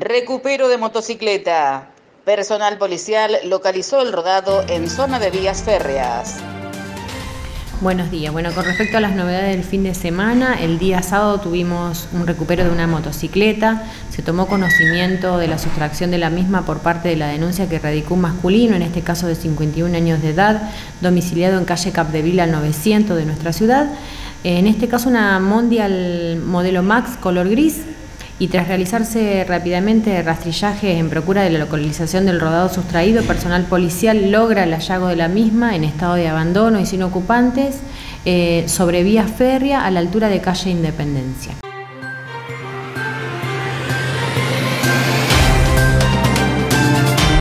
Recupero de motocicleta. Personal policial localizó el rodado en zona de vías férreas. Buenos días. Bueno, con respecto a las novedades del fin de semana, el día sábado tuvimos un recupero de una motocicleta. Se tomó conocimiento de la sustracción de la misma por parte de la denuncia que radicó un masculino, en este caso de 51 años de edad, domiciliado en calle Capdevila 900 de nuestra ciudad. En este caso una Mondial modelo Max color gris. Y tras realizarse rápidamente rastrillaje en procura de la localización del rodado sustraído, personal policial logra el hallazgo de la misma en estado de abandono y sin ocupantes sobre vía férrea a la altura de calle Independencia.